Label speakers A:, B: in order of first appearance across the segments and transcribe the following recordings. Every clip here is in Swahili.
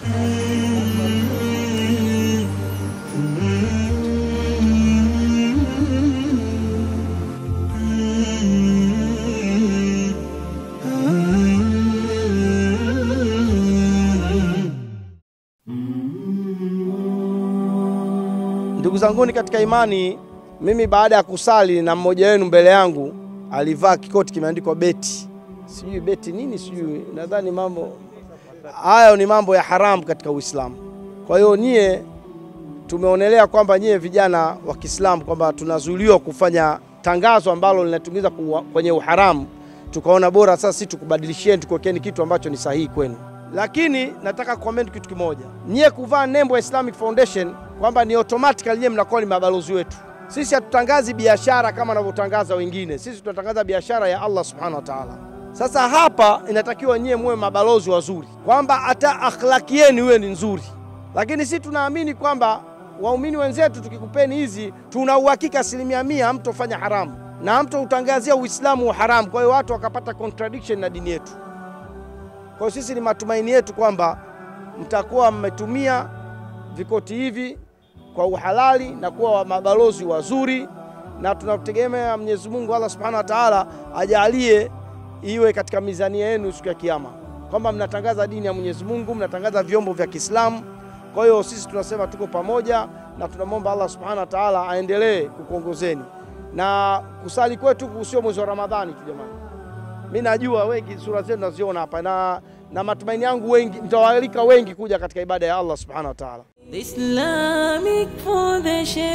A: Ndugu zanguni katika imani, mimi baada ya kusali na mmoja wenu mbele yangu alivaa kikoti kimeandikwa beti. Sijui beti nini, sijui, nadhani mambo hayo ni mambo ya haramu katika Uislamu. Kwa hiyo nyie tumeonelea kwamba nyie vijana wa Kiislamu kwamba tunazuiliwa kufanya tangazo ambalo linatumiza kwenye uharamu. Tukaona bora sasa sisi tukubadilishieni, tukuwekeni kitu ambacho ni sahihi kwenu. Lakini nataka comment kitu kimoja. Nyie kuvaa nembo ya Islamic Foundation kwamba ni automatically nyie mnakuwa ni mabalozi wetu. Sisi hatutangazi biashara kama wanavyotangaza wengine. Sisi tunatangaza biashara ya Allah Subhanahu wa Ta'ala. Sasa hapa inatakiwa nyie muwe mabalozi wazuri, kwamba hata akhlaki yenu iwe ni nzuri. Lakini sisi tunaamini kwamba waumini wenzetu tukikupeni hizi, tuna uhakika 100% hamtofanya haramu na hamtoutangazia Uislamu wa haramu. Kwa hiyo watu wakapata contradiction na dini yetu. Kwa sisi ni matumaini yetu kwamba mtakuwa mmetumia vikoti hivi kwa uhalali na kuwa mabalozi wazuri, na tunategemea Mwenyezi Mungu Allah Subhanahu wa Ta'ala ajalie iwe katika mizania yenu siku ya kiyama, kwamba mnatangaza dini ya Mwenyezi Mungu, mnatangaza vyombo vya Kiislamu. Kwa hiyo sisi tunasema tuko pamoja na tunamwomba Allah Subhanahu wa Ta'ala aendelee kukuongozeni. Na kusali kwetu kusio mwezi wa Ramadhani tu jamani. Mimi najua wengi sura zenu naziona hapa, na matumaini yangu wengi mtawaalika wengi kuja katika ibada ya Allah Subhanahu wa Ta'ala.
B: Islamic Foundation.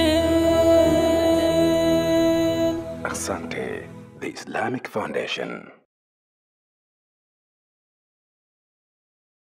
C: Asante, the Islamic Foundation.